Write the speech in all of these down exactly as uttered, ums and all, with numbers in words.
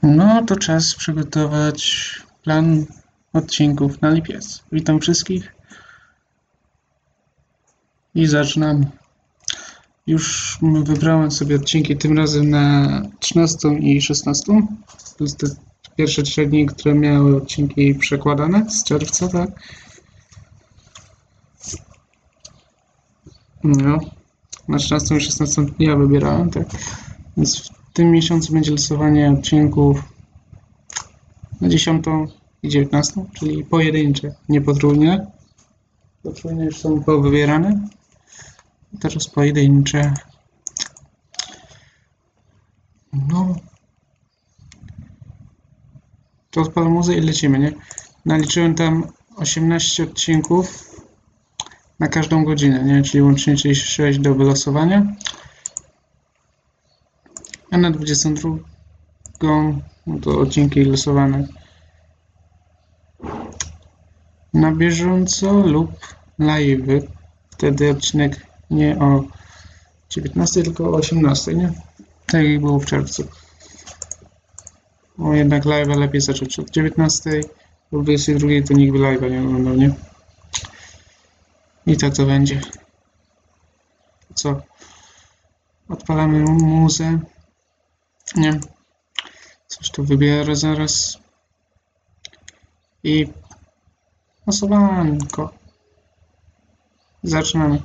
No to czas przygotować plan odcinków na lipiec. Witam wszystkich i zaczynamy. Już wybrałem sobie odcinki tym razem na trzynastą i szesnastą. To jest te pierwsze trzy dni, które miały odcinki przekładane z czerwca, tak? No, na trzynastą i szesnastą ja wybierałem, tak? Więc w tym miesiącu będzie losowanie odcinków na dziesiątą i dziewiętnastą, czyli pojedyncze, nie potrójne. Potrójne już są powybierane. Teraz pojedyncze. No. To odpalam muzę i lecimy, nie? Naliczyłem tam osiemnaście odcinków na każdą godzinę, nie? Czyli łącznie trzydzieści sześć do wylosowania. A na dwudziestą drugą no to odcinki losowane na bieżąco lub live. Wtedy odcinek nie o dziewiętnastej, tylko o osiemnastej, nie? Tak jak było w czerwcu. O, jednak live'a lepiej zacząć od dziewiętnastej, o dwudziestej drugiej to nikt by live'a nie oglądał, nie? I tak to będzie. Co? Odpalamy muzę. Nie. Coś tu wybiorę zaraz. I losowanko. Zaczynamy.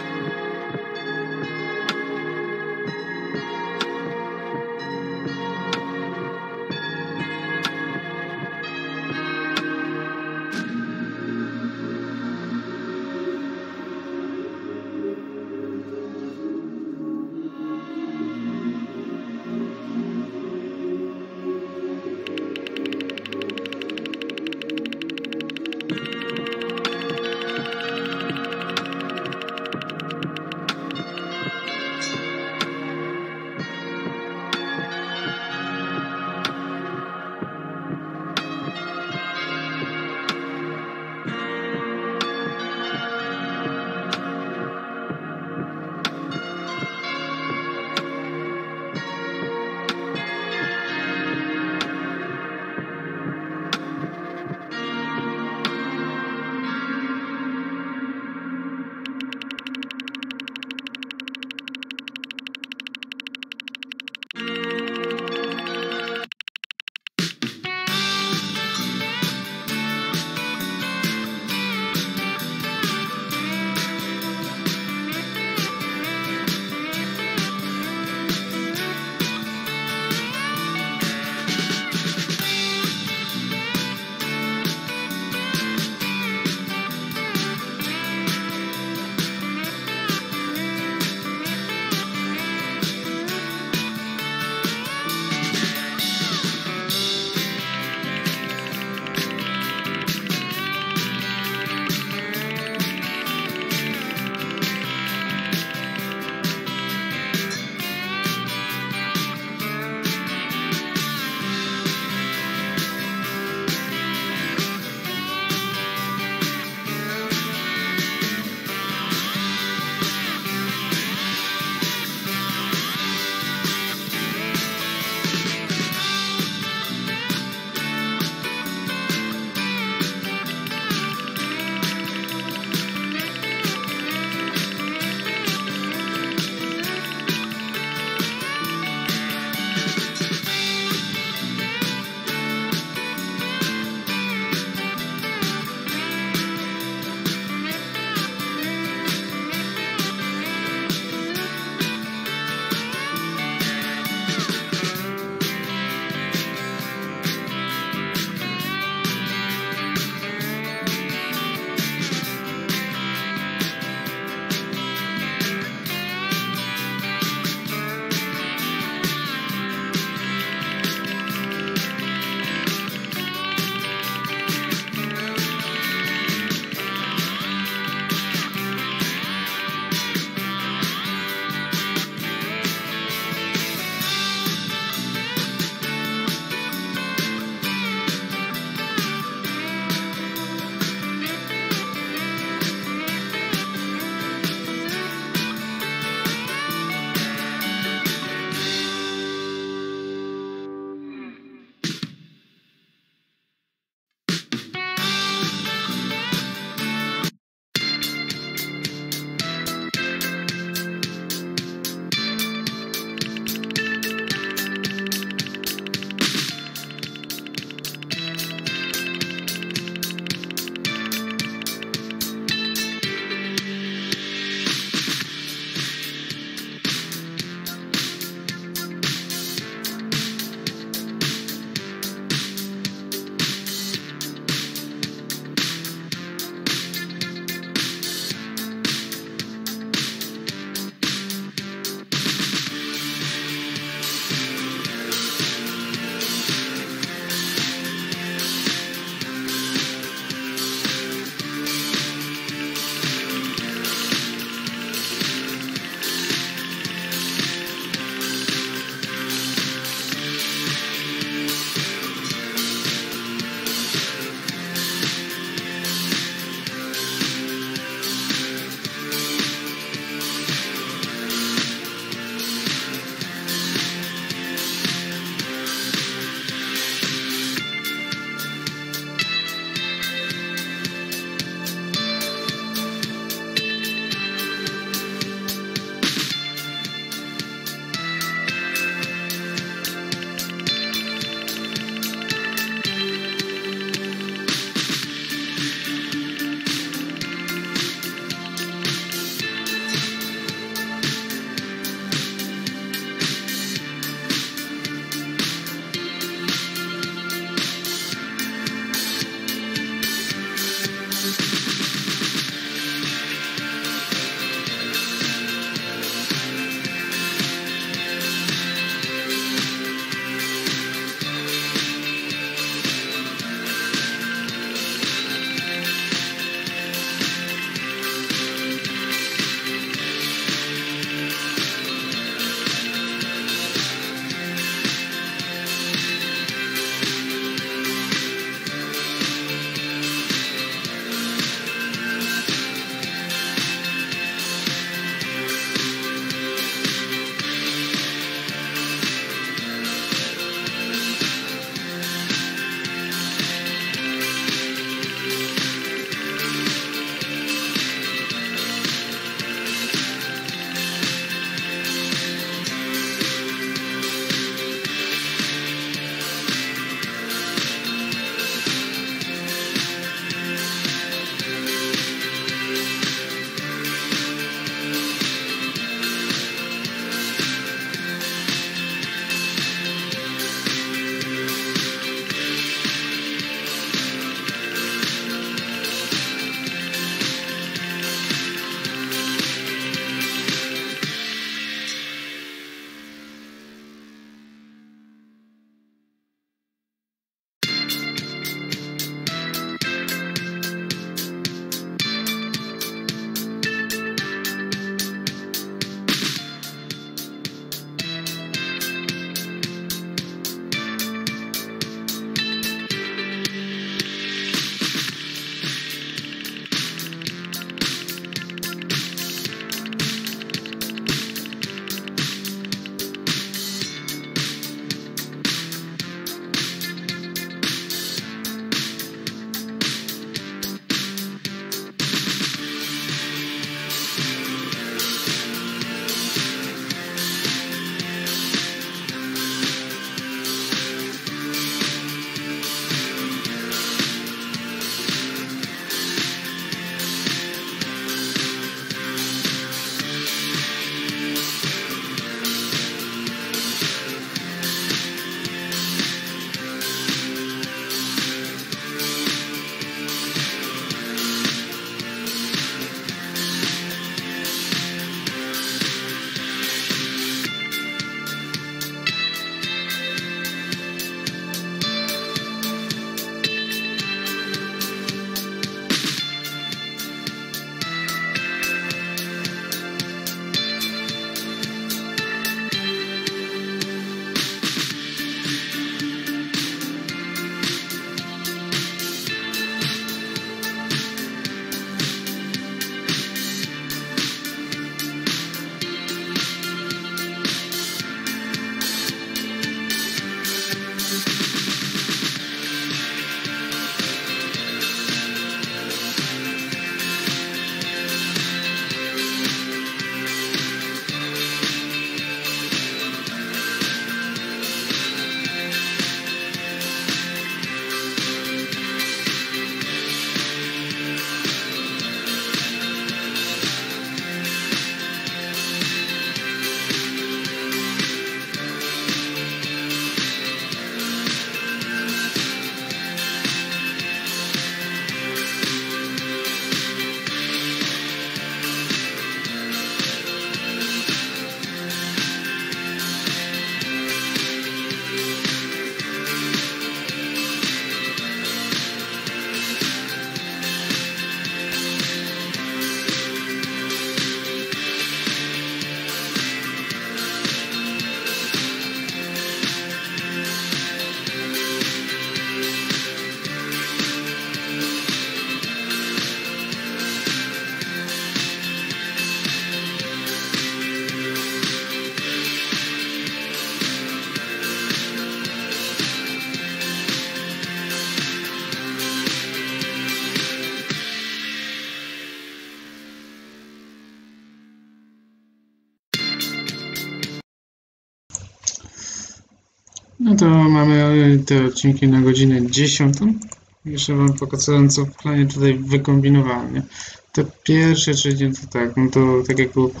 No to mamy te odcinki na godzinę dziesiątą. Jeszcze wam pokazałem, co w planie tutaj wykombinowałem, nie? Te pierwsze trzy dni to tak, no to tak jak było...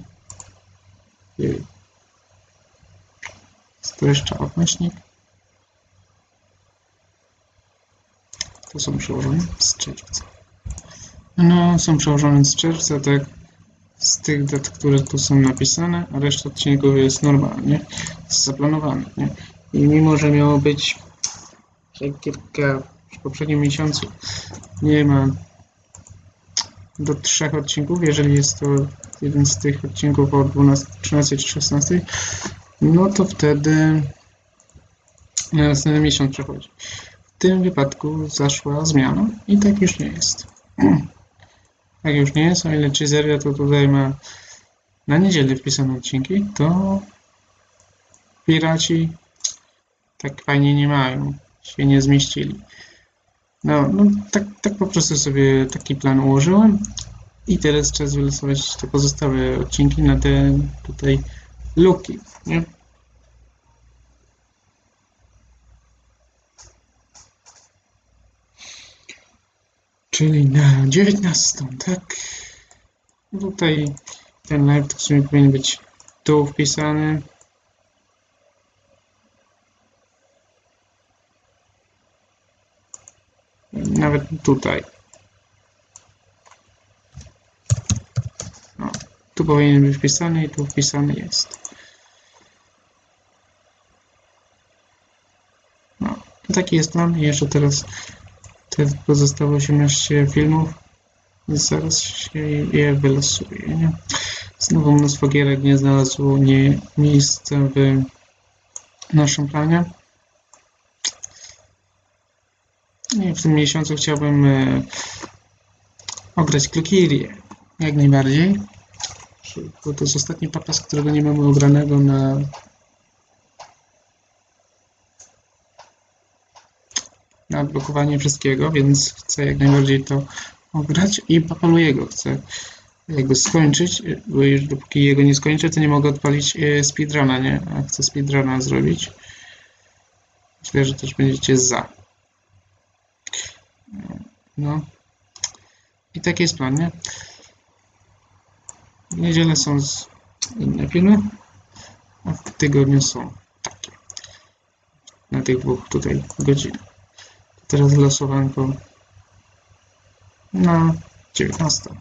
Jest to jeszcze odnośnik. To są przełożone z czerwca. No, są przełożone z czerwca, tak, z tych dat, które tu są napisane, a reszta odcinków jest normalnie zaplanowana, nie? I mimo, że miało być kilka w poprzednim miesiącu, nie ma do trzech odcinków, jeżeli jest to jeden z tych odcinków o dwunastej, trzynastej czy szesnastej, no to wtedy na następny miesiąc przechodzi. W tym wypadku zaszła zmiana i tak już nie jest. Tak już nie jest, o ile Cheeseria to tutaj ma na niedzielę wpisane odcinki, to piraci tak fajnie nie mają, się nie zmieścili. No, no tak, tak po prostu sobie taki plan ułożyłem i teraz czas wylosować te pozostałe odcinki na te tutaj luki, nie? Czyli na dziewiętnastą, tak? Tutaj ten live to w sumie powinien być tu wpisany. Nawet tutaj. No, tu powinien być wpisany i tu wpisany jest. No, taki jest plan. I jeszcze teraz te pozostałe osiemnaście filmów. Zaraz się je wylosuje, nie? Znowu mnóstwo gierek nie znalazło nie, miejsca w naszym planie. I w tym miesiącu chciałbym e, ograć Klukirię. Jak najbardziej. Bo to jest ostatni papas, którego nie mamy ogranego na na odblokowanie wszystkiego, więc chcę jak najbardziej to ograć i Papalujego chcę jakby skończyć, bo już dopóki jego nie skończę, to nie mogę odpalić speedruna, nie? A chcę speedruna zrobić. Myślę, że też będziecie za. No. I taki jest plan, nie? W niedzielę są inne filmy, a w tygodniu są takie. Na tych dwóch tutaj godzinach. Teraz losowanko na dziewiętnastą.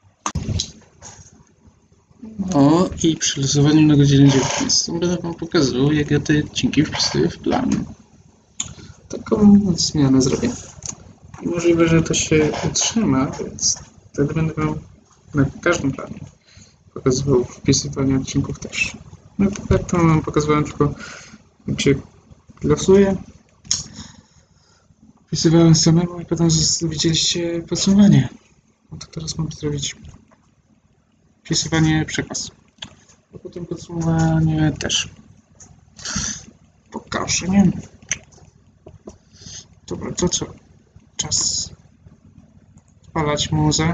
O, i przy losowaniu na godzinę dziewiętnastą będę wam pokazywał, jak ja te odcinki wpisuję w plan. Taką zmianę zrobię. I możliwe, że to się utrzyma, więc wtedy będę wam na każdym planie pokazywał wpisywanie odcinków też. No to tak to wam pokazywałem, tylko jak się losuje. Wpisywałem samemu i potem widzieliście podsumowanie. No to teraz mam zrobić wpisywanie przekaz. A potem podsumowanie też pokażę, nie? Dobra, to co? Czas spalać muzę.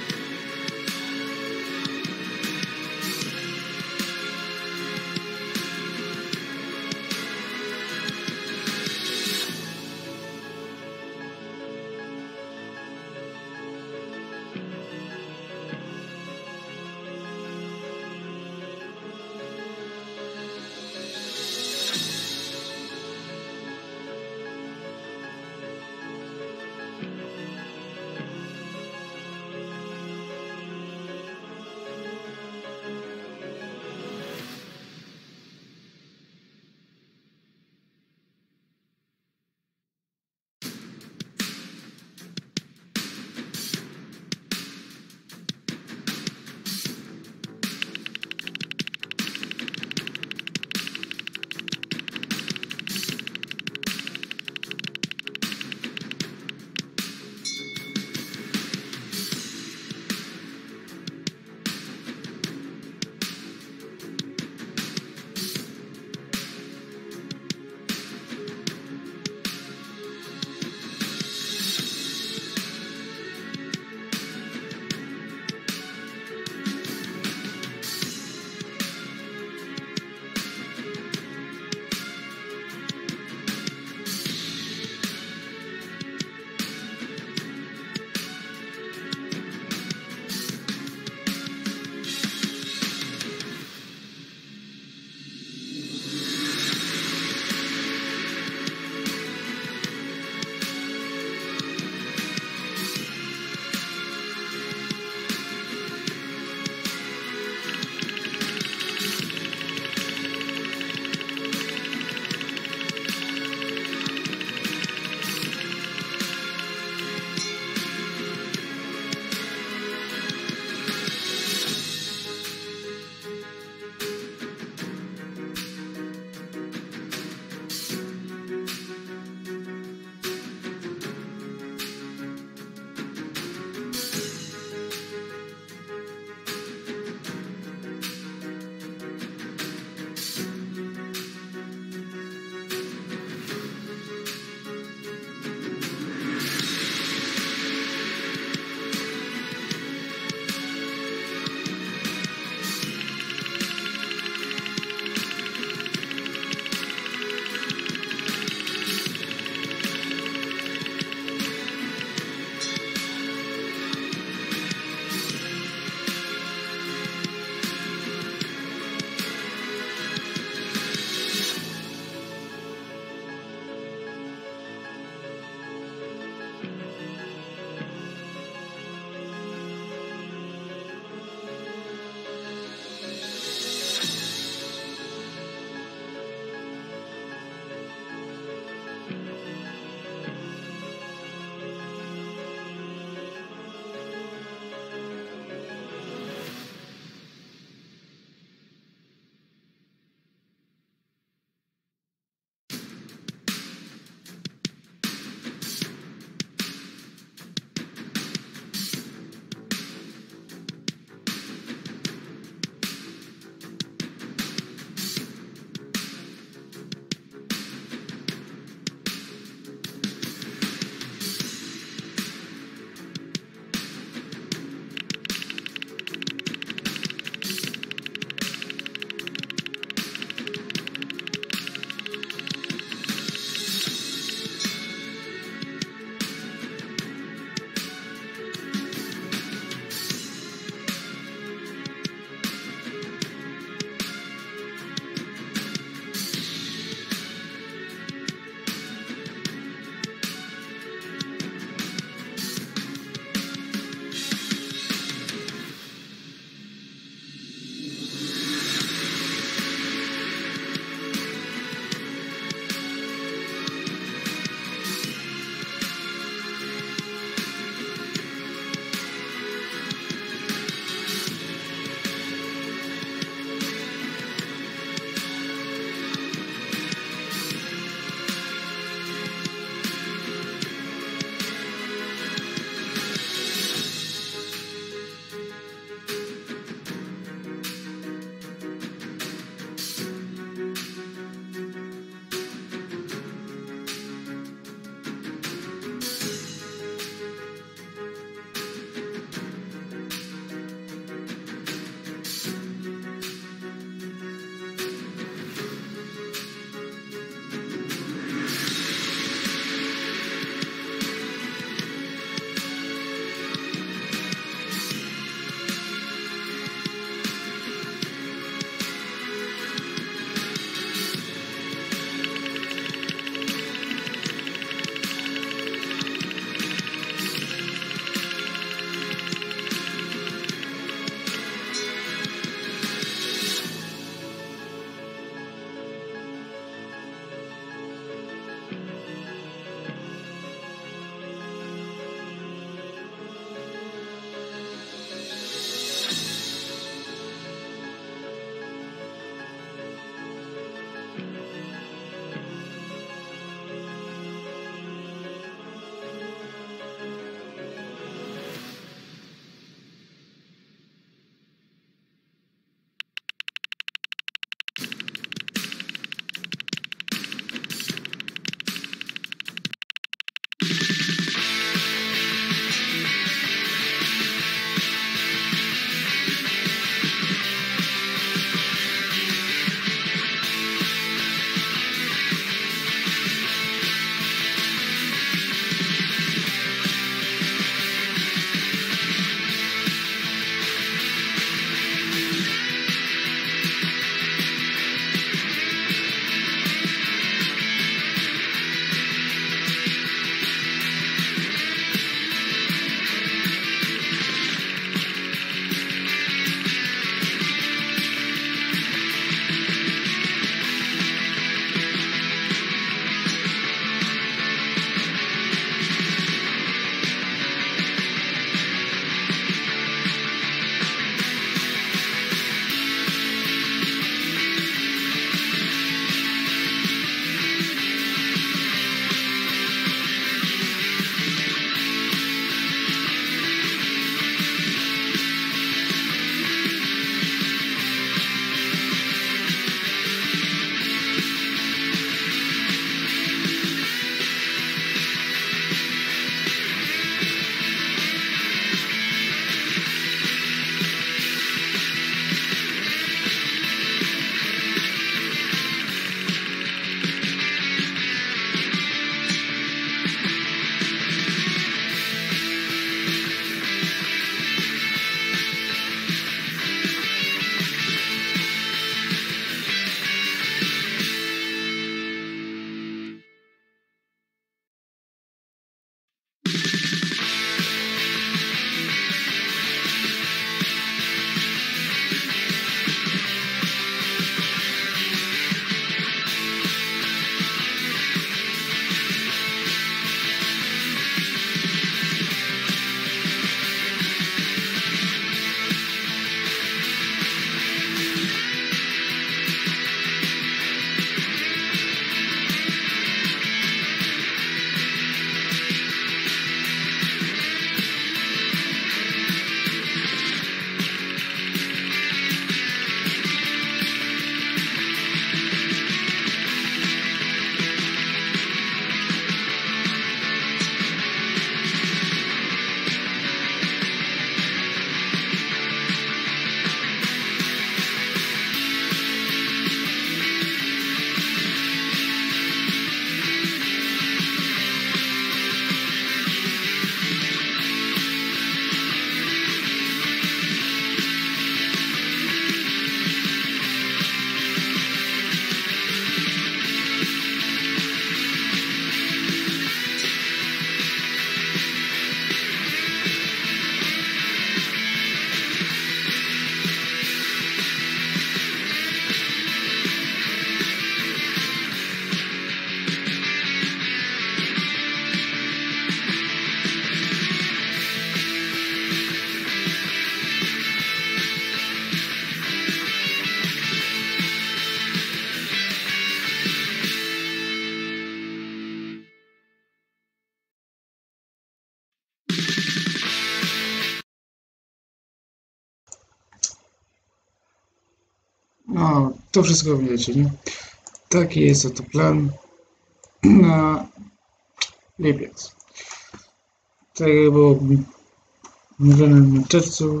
No, to wszystko wiecie, nie? Taki jest oto plan na lipiec. Tak jak było mówione w czerwcu.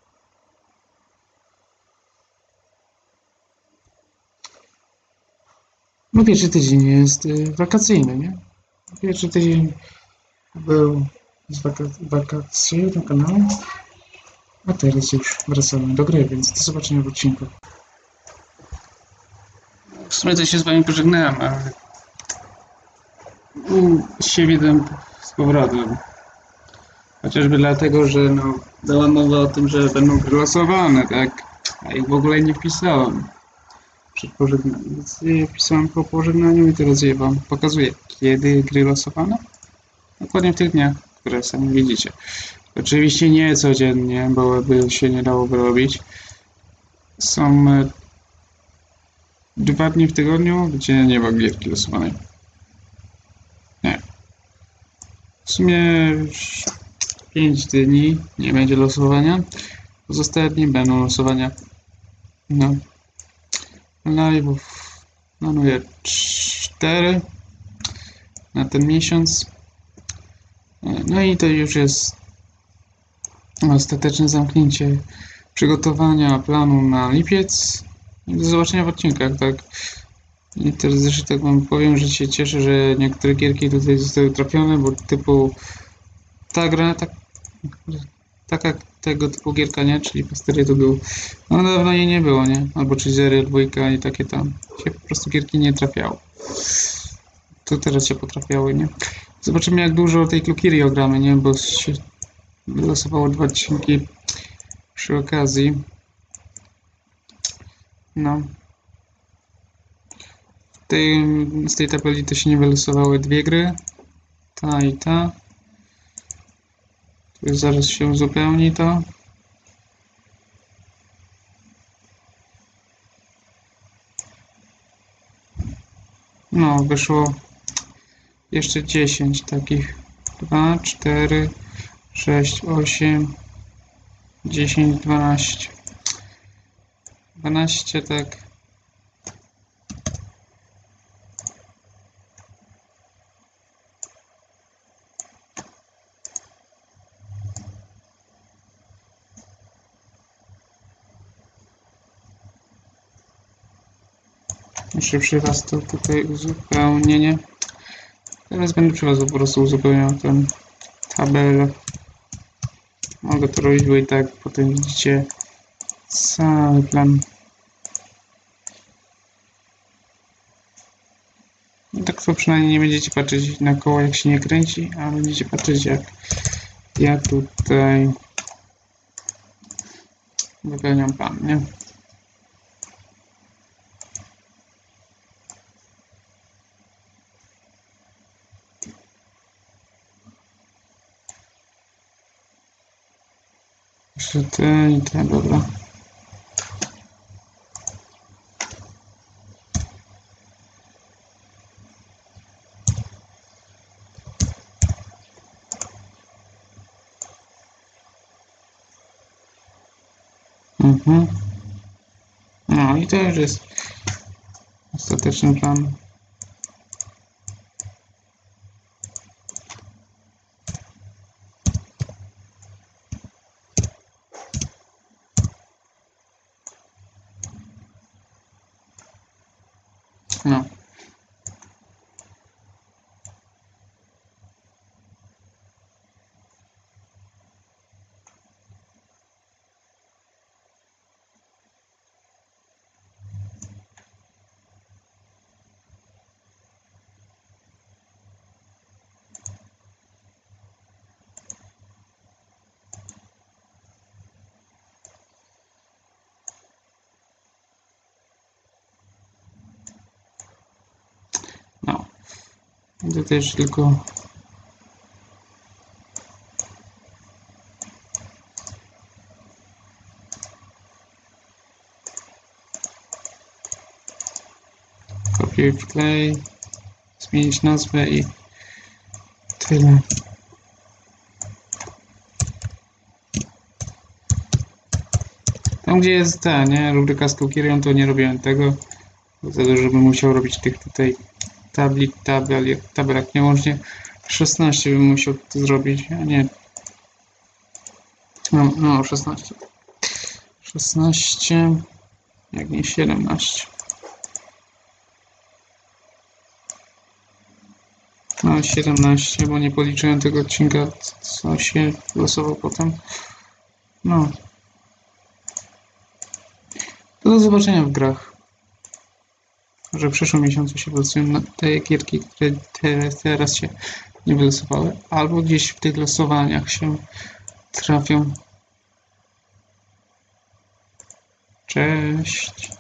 No pierwszy tydzień jest y, wakacyjny, nie? Pierwszy tydzień był z waka wakacji na kanale, a teraz już wracamy do gry, więc do zobaczenia w odcinku. W sumie to się z wami pożegnałem, ale się widzę z powrotem. Chociażby dlatego, że no, była mowa o tym, że będą gry losowane, tak? A ich w ogóle nie wpisałem przed pożegnaniem. Więc je wpisałem po pożegnaniu i teraz je wam pokazuję. Kiedy gry losowane? Dokładnie w tych dniach, które sami widzicie. Oczywiście nie codziennie, bo by się nie dało robić. Są dwa dni w tygodniu, gdzie nie ma gierki losowanej. Nie. W sumie już pięć dni nie będzie losowania. Pozostałe dni będą losowania. No. Live'ów planuję cztery na ten miesiąc. No i to już jest ostateczne zamknięcie przygotowania planu na lipiec. I do zobaczenia w odcinkach, tak? I teraz jeszcze tak wam powiem, że się cieszę, że niektóre gierki tutaj zostały trafione, bo typu ta gra, tak, taka tego typu gierka, nie? Czyli Pastery to był, no dawno jej nie było, nie? Albo czy Zero, dwójka i takie tam. Się po prostu gierki nie trafiały. Tu teraz się potrafiały, nie? Zobaczymy jak dużo tej Klukiri ogramy, nie? Bo się wylosowało dwa odcinki przy okazji. No. Tej, z tej tabeli to się nie wylosowały dwie gry. Ta i ta. Tu zaraz się uzupełni to. No, wyszło jeszcze dziesięć takich. dwa, cztery, sześć, osiem, dziesięć, dwanaście. dwanaście, tak. Muszę przy was to tutaj uzupełnienie. Teraz będę przy was po prostu uzupełniał tę tabelę. Mogę to robić, bo i tak potem widzicie cały plan. I tak to przynajmniej nie będziecie patrzeć na koło jak się nie kręci, a będziecie patrzeć jak ja tutaj wypełniam plan, nie? Jeszcze te i te, dobra. Mhm. No i to już jest ostateczny plan. No. No. I to też tylko kopiuj, wklej, zmienić nazwę i tyle. Ta Tam gdzie jest ta, nie? Rubryka z Kokirią, to nie robiłem tego. Za dużo bym musiał robić tych tutaj tabli, tabel, tabelek, nie łącznie szesnaście bym musiał to zrobić, a nie. No, no szesnaście. szesnaście, jak nie siedemnaście. No siedemnaście, bo nie policzyłem tego odcinka, co się losował potem. No. To do zobaczenia w grach. Że w przyszłym miesiącu się wylosują te gierki, które teraz, teraz się nie wylosowały, albo gdzieś w tych losowaniach się trafią. Cześć.